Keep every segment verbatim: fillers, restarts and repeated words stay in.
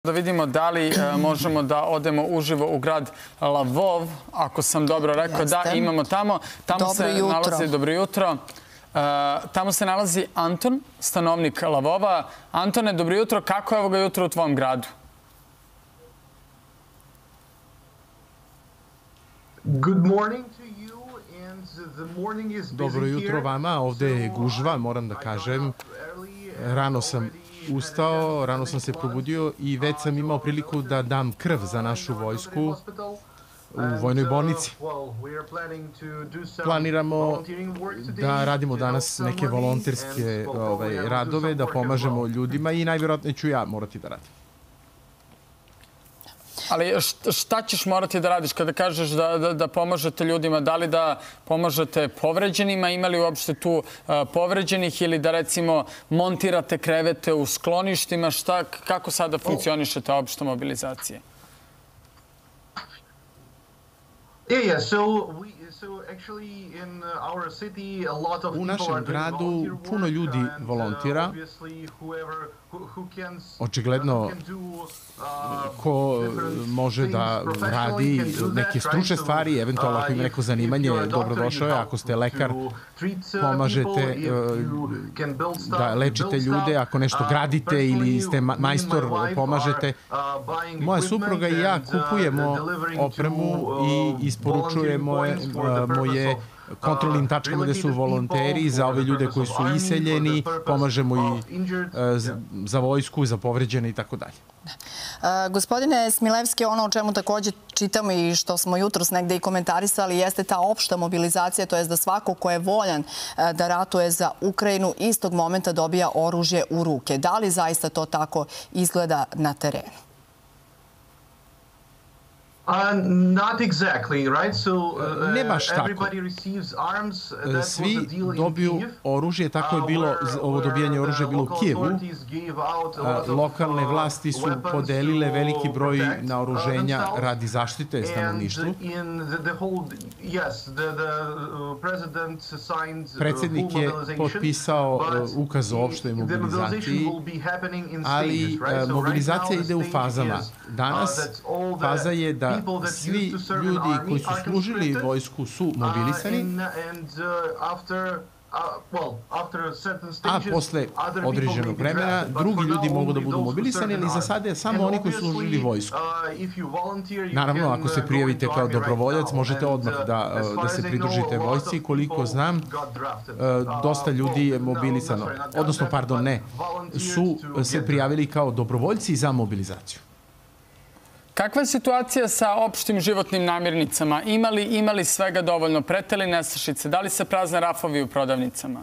Da vidimo da li možemo da odemo uživo u grad Lvov, ako sam dobro rekao. Da, imamo tamo. Tamo se nalazi, dobro jutro. Tamo se nalazi Anton, stanovnik Lvova. Antone, dobro jutro. Kako je ovoga jutro u tvom gradu? Good morning to you and the morning is busy. Dobro jutro vama. Ovde je gužva, moram da kažem. Rano sam ustao, rano sam se probudio i već sam imao priliku da dam krv za našu vojsku u vojnoj bolnici. Planiramo da radimo danas neke volonterske radove, da pomažemo ljudima i najvjerojatnije ću ja morati da radim. Ali šta ćeš morati da radiš kada kažeš da pomažete ljudima? Da li da pomažete povređenima? Ima li uopšte tu povređenih ili da recimo montirate krevete u skloništima? Kako sada funkcioniše ta opšta mobilizacija? U našem gradu puno ljudi volontira. Očigledno ko može da radi neke stručne stvari, eventualno ako ima neko zanimanje, dobrodošao je. Ako ste lekar, pomažete da lečite ljude, ako nešto gradite ili ste majstor, pomažete. Moja supruga i ja kupujemo opremu i isporučujemo moje kontrolnim tačkama gde su volonteri za ove ljude koji su iseljeni, pomažemo i za vojsku, za povređene i tako dalje. Gospodine Smilevski, ono o čemu također čitamo i što smo jutros negde i komentarisali jeste ta opšta mobilizacija, to je da svako ko je voljan da ratuje za Ukrajinu istog momenta dobija oružje u ruke. Da li zaista to tako izgleda na terenu? Ne baš tako. Svi dobiju oružje, tako je bilo, ovo dobijanje oružja je bilo u Kijevu. Lokalne vlasti su podelile veliki broj naoruženja radi zaštite stanovništvu. Predsjednik je potpisao ukaz o opštoj mobilizaciji, ali mobilizacija ide u fazama. Danas faza je da svi ljudi koji su služili vojsku su mobilisani, a posle određenog vremena drugi ljudi mogu da budu mobilisani, ali za sada je samo oni koji su služili vojsku. Naravno, ako se prijavite kao dobrovoljac, možete odmah da se pridružite vojsci. Koliko znam, dosta ljudi je mobilisano, odnosno, pardon, ne, su se prijavili kao dobrovoljci za mobilizaciju. Kakva je situacija sa opštim životnim namirnicama? Ima li svega dovoljno? Prete li nestašice? Da li se prazne rafovi u prodavnicama?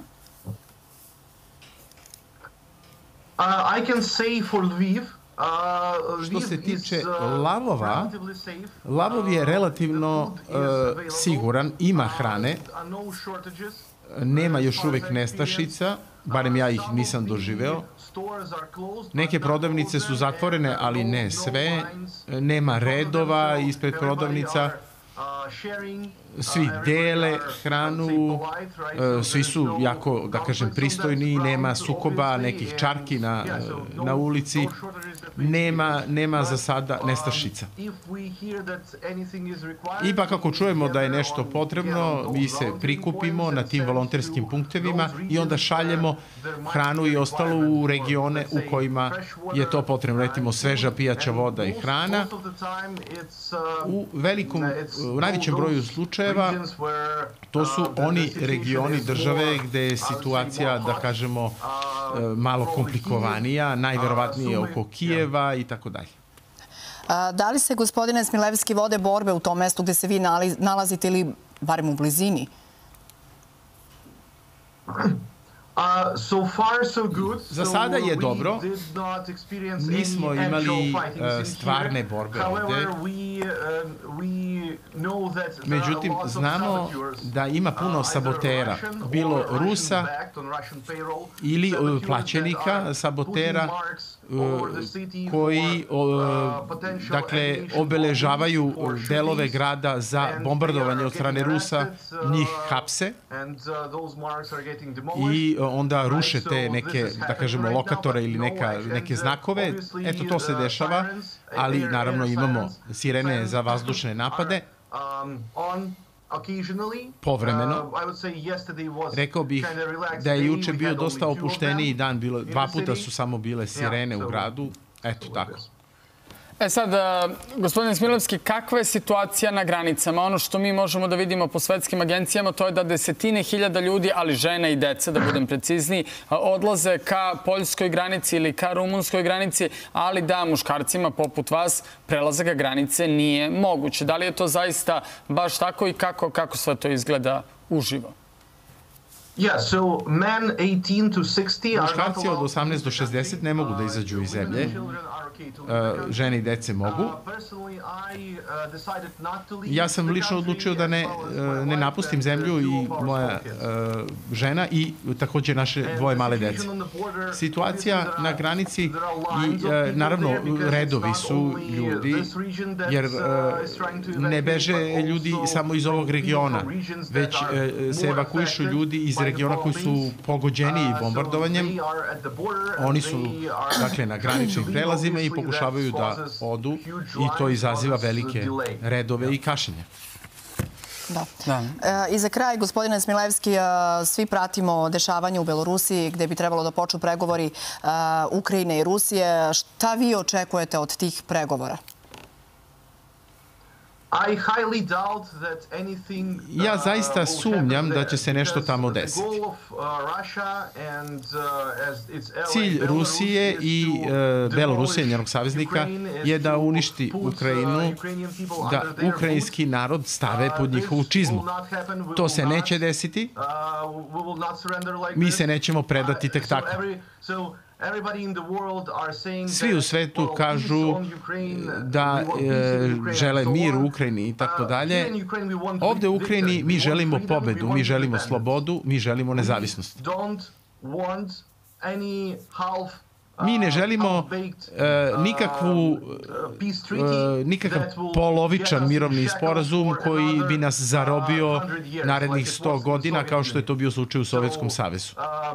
Što se tiče Lavova, Lavov je relativno siguran, ima hrane, nema još uvek nestašica, barem ja ih nisam doživeo. Neke prodavnice su zatvorene, ali ne sve. Nema redova ispred prodavnica. Svi dele hranu, svi su jako, da kažem, pristojni, nema sukoba, nekih čarki na ulici, nema za sada nestašica. Ipak ako čujemo da je nešto potrebno, mi se prikupimo na tim volonterskim punktevima i onda šaljemo hranu i ostalo u regione u kojima je to potrebno, recimo sveža pijaća voda i hrana. U velikom, u najvećem broju slučajeva to su oni regioni države gde je situacija, da kažemo, malo komplikovanija, najverovatnije oko Kijeva i tako dalje. Da li se, gospodine Smilevski, vode borbe u tom mestu gde se vi nalazite ili barem u blizini? Za sada je dobro. Nismo imali stvarne borbe ovde. Međutim, znamo da ima puno sabotera, bilo Rusa ili plaćenika sabotera koji dakle, obeležavaju delove grada za bombardovanje od strane Rusa, njih hapse i onda ruše te neke, da kažemo, lokatore ili neke znakove. Eto, to se dešava, ali naravno imamo sirene za vazdušne napade. Povremeno. Rekao bih da je juče bio dosta opušteniji dan, dva puta su samo bile sirene u gradu, eto tako. E sad, gospodine Smilevski, kakva je situacija na granicama? Ono što mi možemo da vidimo po svetskim agencijama, to je da desetine hiljada ljudi, ali žena i deca, da budem precizniji, odlaze ka poljskoj granici ili ka rumunskoj granici, ali da muškarcima poput vas prelazak granice nije moguće. Da li je to zaista baš tako i kako, kako sve to izgleda uživo? Muškarci od osamnaest do šezdeset ne mogu da izađu iz zemlje. Žene i dece mogu. Ja sam lično odlučio da ne napustim zemlju i moja žena i također naše dvoje male dece. Situacija na granici i naravno redovi su ljudi, jer ne beže ljudi samo iz ovog regiona, već se evakuišu ljudi iz regiona koji su pogođeni bombardovanjem. Oni su, dakle, na graničnim prelazima i pokušavaju da odu i to izaziva velike redove i kašnjenje. Da. I za kraj, gospodine Smilevski, svi pratimo dešavanje u Belorusiji gde bi trebalo da počnu pregovori Ukrajine i Rusije. Šta vi očekujete od tih pregovora? Ja zaista sumnjam da će se nešto tamo desiti. Cilj Rusije i Belorusije, njenog saveznika, je da uništi Ukrajinu, da ukrajinski narod stave pod njihovu čizmu. To se neće desiti. Mi se nećemo predati tek tako. Svi u svetu kažu da žele mir u Ukrajini i tako dalje. Ovde u Ukrajini mi želimo pobedu, mi želimo slobodu, mi želimo nezavisnost. Mi ne želimo nikakav polovičan mirovni sporazum koji bi nas zarobio narednih sto godina, kao što je to bio slučaj u Sovjetskom savezu.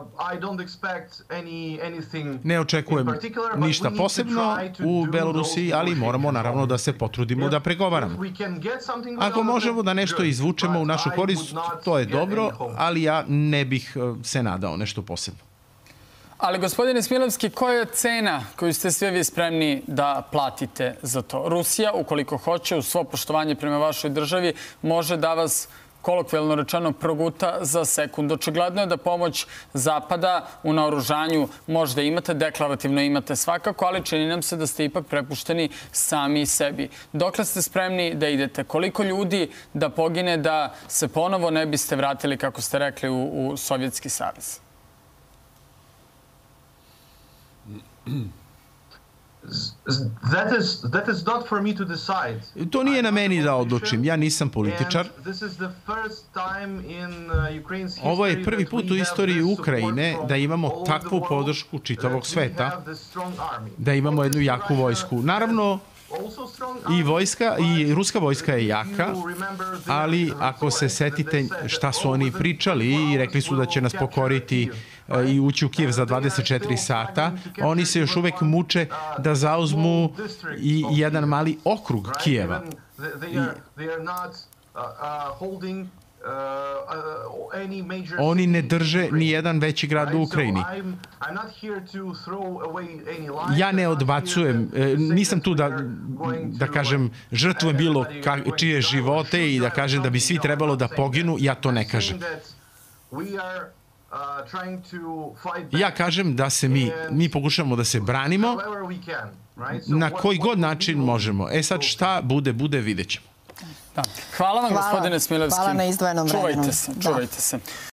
Ne očekujem ništa posebno u Belorusiji, ali moramo naravno da se potrudimo da pregovaramo. Ako možemo da nešto izvučemo u našu korist, to je dobro, ali ja ne bih se nadao nešto posebno. Ali, gospodine Smilevski, koja je cena koju ste sve vi spremni da platite za to? Rusija, ukoliko hoće, u svo poštovanje prema vašoj državi, može da vas, kolokvijalno rečeno, proguta za sekund. Očigledno je da pomoć Zapada u naoružanju možda imate, deklarativno imate svakako, ali čini nam se da ste ipak prepušteni sami sebi. Dokle ste spremni da idete? Koliko ljudi da pogine da se ponovo ne biste vratili, kako ste rekli, u Sovjetski savez? To nije na meni da odlučim. Ja nisam političar. Ovo je prvi put u istoriji Ukrajine da imamo takvu podršku čitavog sveta, da imamo jednu jaku vojsku. Naravno, i vojska, i ruska vojska je jaka, ali ako se setite šta su oni pričali i rekli su da će nas pokoriti i ući u Kijev za dvadeset četiri sata, oni se još uvek muče da zauzmu i jedan mali okrug Kijeva. Oni ne drže ni jedan veći grad u Ukrajini. Ja ne odbacujem, nisam tu da, da kažem, žrtvujem bilo čije živote i da kažem da bi svi trebalo da poginu, ja to ne kažem. Ja kažem da se mi, mi pokušamo da se branimo na koji god način možemo. E sad šta bude, bude, vidjet ćemo. Hvala vam, gospodine Smilevski. Hvala na izdvojenom vremenu. Čuvajte se, čuvajte se.